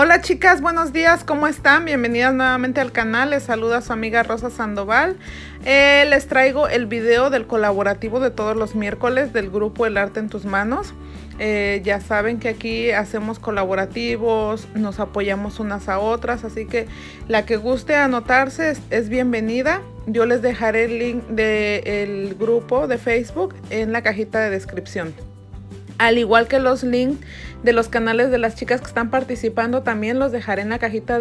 Hola chicas, buenos días, ¿cómo están? Bienvenidas nuevamente al canal, les saluda su amiga Rosa Sandoval. Les traigo el video del colaborativo de todos los miércoles del grupo El Arte en Tus Manos. Ya saben que aquí hacemos colaborativos, nos apoyamos unas a otras, así que la que guste anotarse es bienvenida. Yo les dejaré el link del grupo de Facebook en la cajita de descripción. Al igual que los links de los canales de las chicas que están participando, también los dejaré en la cajita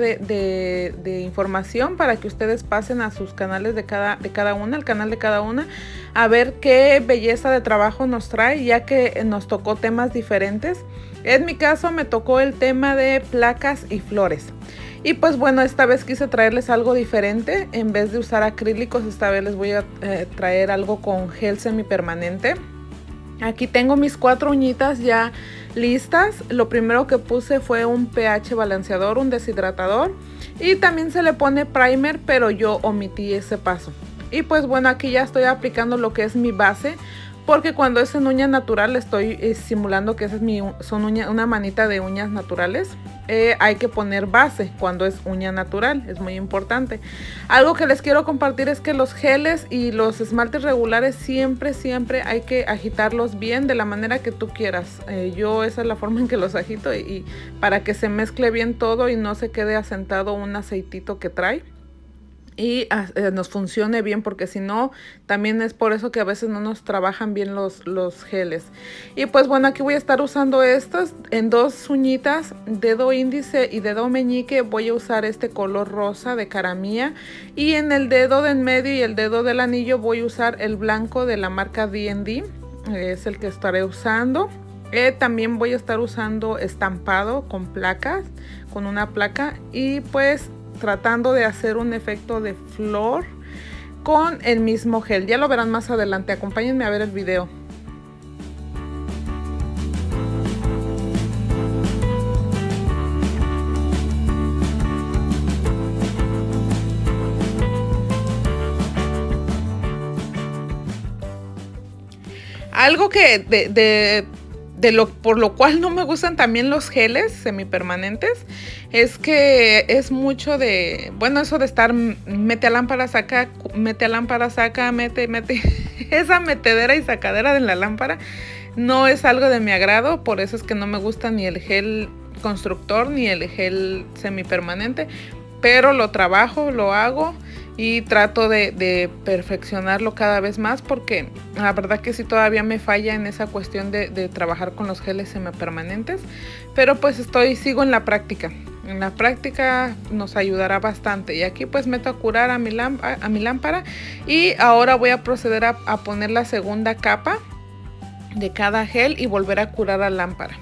de información para que ustedes pasen a sus canales de cada una, al canal de cada una, a ver qué belleza de trabajo nos trae, ya que nos tocó temas diferentes. En mi caso me tocó el tema de placas y flores. Y pues bueno, esta vez quise traerles algo diferente. En vez de usar acrílicos, esta vez les voy a traer algo con gel semipermanente. Aquí tengo mis 4 uñitas ya listas. Lo primero que puse fue un pH balanceador, un deshidratador. Y también se le pone primer, pero yo omití ese paso. Y pues bueno, aquí ya estoy aplicando lo que es mi base. Porque cuando es en uña natural estoy simulando que esa es una manita de uñas naturales. Hay que poner base cuando es uña natural, es muy importante. Algo que les quiero compartir es que los geles y los esmaltes regulares siempre hay que agitarlos bien de la manera que tú quieras. Yo esa es la forma en que los agito y para que se mezcle bien todo y no se quede asentado un aceitito que trae. Y nos funcione bien, porque si no, también es por eso que a veces no nos trabajan bien los geles. Y pues bueno, aquí voy a estar usando estos en 2 uñitas, dedo índice y dedo meñique. Voy a usar este color rosa de cara mía, y en el dedo de en medio y el dedo del anillo voy a usar el blanco de la marca D&D, es el que estaré usando. También voy a estar usando estampado con placas, con una placa, y pues tratando de hacer un efecto de flor con el mismo gel. Ya lo verán más adelante, acompáñenme a ver el video. Algo que por lo cual no me gustan también los geles semipermanentes es que es mucho de, bueno, eso de estar mete a lámpara, saca, mete a lámpara, saca, mete. Esa metedera y sacadera de la lámpara no es algo de mi agrado. Por eso es que no me gusta ni el gel constructor ni el gel semipermanente, pero lo trabajo, lo hago y trato de perfeccionarlo cada vez más, porque la verdad que sí todavía me falla en esa cuestión de trabajar con los geles semipermanentes. Pero pues sigo en la práctica. En la práctica nos ayudará bastante. Y aquí pues meto a curar a mi lámpara. Y ahora voy a proceder a poner la segunda capa de cada gel y volver a curar a la lámpara.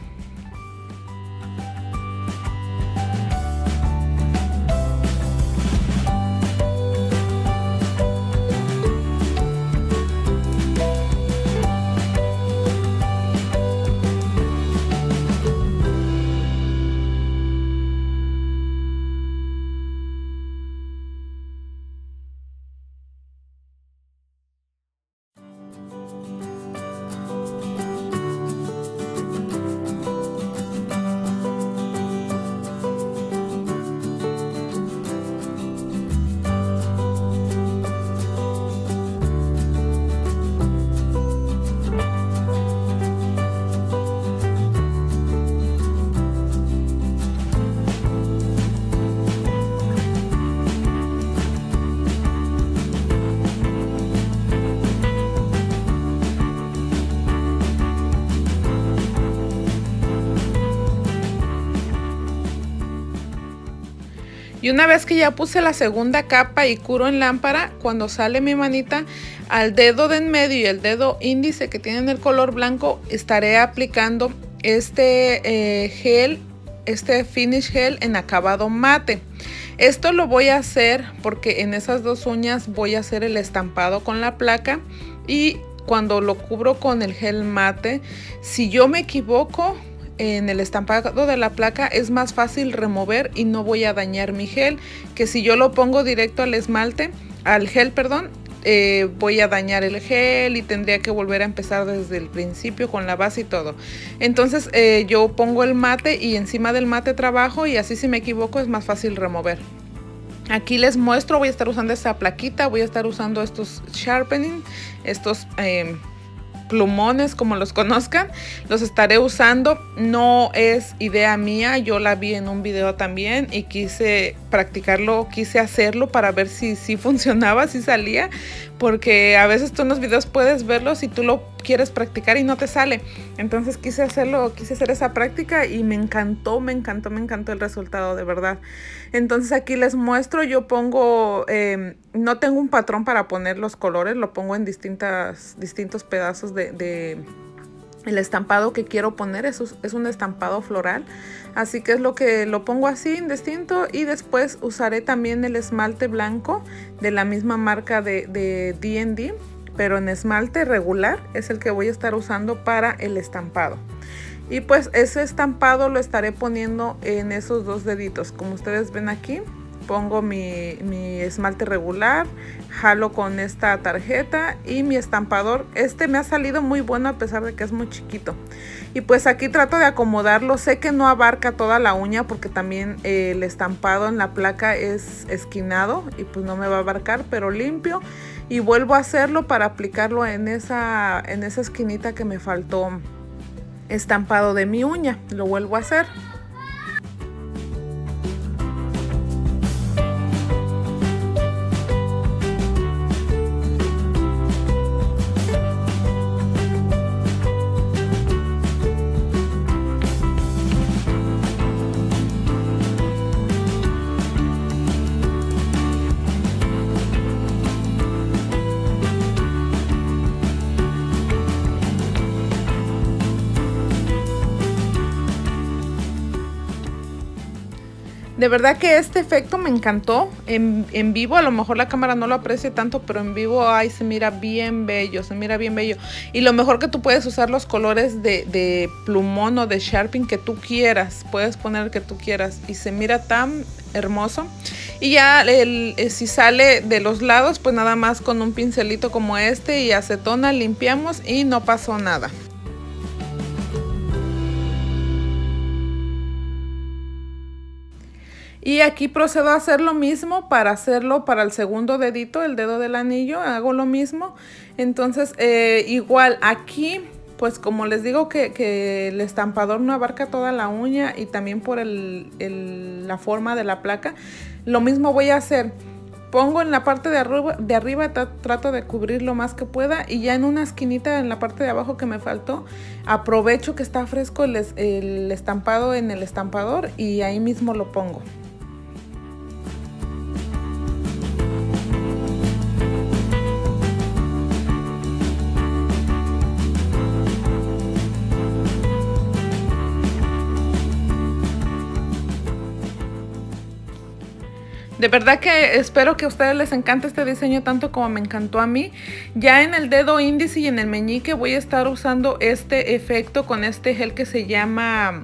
Y una vez que ya puse la segunda capa y curo en lámpara, cuando sale mi manita, al dedo de en medio y el dedo índice que tienen el color blanco, estaré aplicando este gel, este finish gel en acabado mate. Esto lo voy a hacer porque en esas 2 uñas voy a hacer el estampado con la placa, y cuando lo cubro con el gel mate, si yo me equivoco en el estampado de la placa, es más fácil remover y no voy a dañar mi gel, que si yo lo pongo directo al esmalte, al gel, perdón, voy a dañar el gel y tendría que volver a empezar desde el principio con la base y todo. Entonces yo pongo el mate y encima del mate trabajo, y así si me equivoco es más fácil remover. Aquí les muestro, voy a estar usando esta plaquita, voy a estar usando estos sharpening, estos plumones, como los conozcan, los estaré usando. No es idea mía, yo la vi en un video también y quise practicarlo, quise hacerlo para ver si funcionaba, si salía, porque a veces tú en los videos puedes verlos y tú lo quieres practicar y no te sale. Entonces quise hacerlo, quise hacer esa práctica y me encantó, me encantó, me encantó el resultado, de verdad. Entonces aquí les muestro, yo pongo, no tengo un patrón para poner los colores, lo pongo en distintos pedazos de el estampado que quiero poner. Es un estampado floral, así que es lo que lo pongo así en distinto, y después usaré también el esmalte blanco de la misma marca de D&D, pero en esmalte regular es el que voy a estar usando para el estampado. Y pues ese estampado lo estaré poniendo en esos dos deditos, como ustedes ven aquí. Pongo mi esmalte regular, jalo con esta tarjeta y mi estampador. Este me ha salido muy bueno a pesar de que es muy chiquito. Y pues aquí trato de acomodarlo. Sé que no abarca toda la uña porque también el estampado en la placa es esquinado y pues no me va a abarcar, pero limpio. Y vuelvo a hacerlo para aplicarlo en esa esquinita que me faltó estampado de mi uña. Lo vuelvo a hacer. De verdad que este efecto me encantó. En vivo a lo mejor la cámara no lo aprecia tanto, pero en vivo ay, se mira bien bello, se mira bien bello. Y lo mejor que tú puedes usar los colores de plumón o de Sharpie que tú quieras. Puedes poner el que tú quieras y se mira tan hermoso. Y ya si sale de los lados, pues nada más con un pincelito como este y acetona limpiamos y no pasó nada. Y aquí procedo a hacer lo mismo para hacerlo para el segundo dedito, el dedo del anillo, hago lo mismo. Entonces igual aquí, pues como les digo que el estampador no abarca toda la uña y también por la forma de la placa, lo mismo voy a hacer. Pongo en la parte de arriba, trato de cubrir lo más que pueda, y ya en una esquinita en la parte de abajo que me faltó, aprovecho que está fresco el estampado en el estampador y ahí mismo lo pongo. De verdad que espero que a ustedes les encante este diseño tanto como me encantó a mí. Ya en el dedo índice y en el meñique voy a estar usando este efecto con este gel que se llama...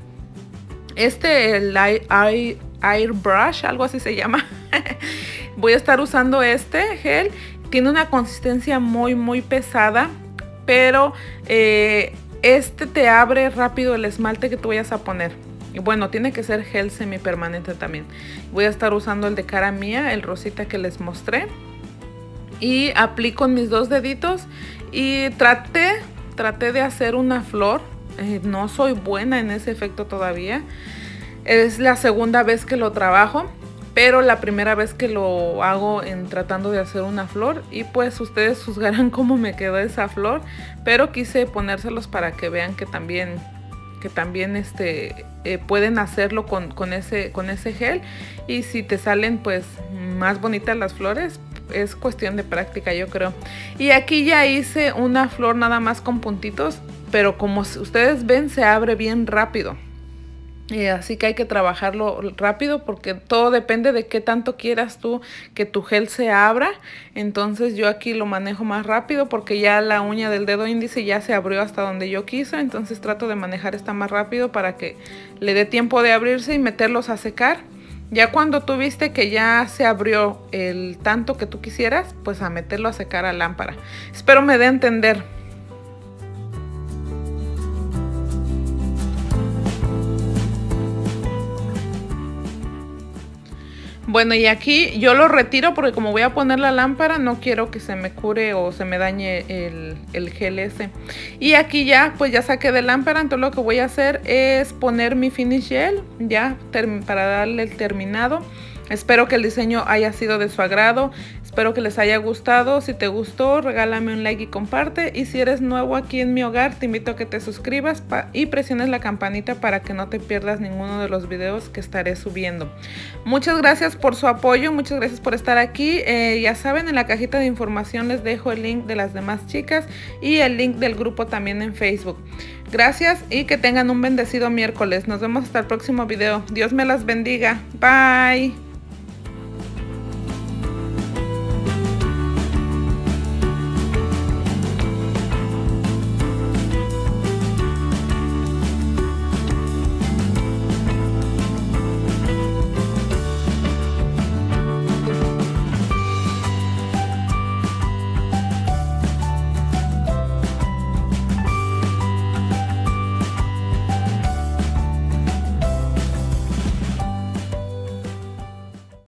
el Airbrush, algo así se llama. Voy a estar usando este gel. Tiene una consistencia muy pesada, pero este te abre rápido el esmalte que tú vayas a poner. Y bueno, tiene que ser gel semipermanente también. Voy a estar usando el de cara mía, el rosita que les mostré. Y aplico en mis dos deditos. Y traté de hacer una flor. No soy buena en ese efecto todavía. Es la segunda vez que lo trabajo, pero la primera vez que lo hago tratando de hacer una flor. Y pues ustedes juzgarán cómo me quedó esa flor. Pero quise ponérselos para que vean que también pueden hacerlo con ese gel. Y si te salen pues más bonitas las flores, es cuestión de práctica, yo creo. Y aquí ya hice una flor nada más con puntitos, pero como ustedes ven se abre bien rápido. Así que hay que trabajarlo rápido porque todo depende de qué tanto quieras tú que tu gel se abra. Entonces yo aquí lo manejo más rápido porque ya la uña del dedo índice ya se abrió hasta donde yo quiso. Entonces trato de manejar esta más rápido para que le dé tiempo de abrirse y meterlos a secar. Ya cuando tú viste que ya se abrió el tanto que tú quisieras, pues a meterlo a secar a lámpara. Espero me dé a entender. Bueno, y aquí yo lo retiro porque como voy a poner la lámpara, no quiero que se me cure o se me dañe el gel ese. Y aquí ya, pues ya saqué de lámpara, entonces lo que voy a hacer es poner mi finish gel, ya para darle el terminado. Espero que el diseño haya sido de su agrado, espero que les haya gustado. Si te gustó, regálame un like y comparte. Y si eres nuevo aquí en mi hogar, te invito a que te suscribas y presiones la campanita para que no te pierdas ninguno de los videos que estaré subiendo. Muchas gracias por su apoyo, muchas gracias por estar aquí. Ya saben, en la cajita de información les dejo el link de las demás chicas y el link del grupo también en Facebook. Gracias y que tengan un bendecido miércoles. Nos vemos hasta el próximo video. Dios me las bendiga. Bye.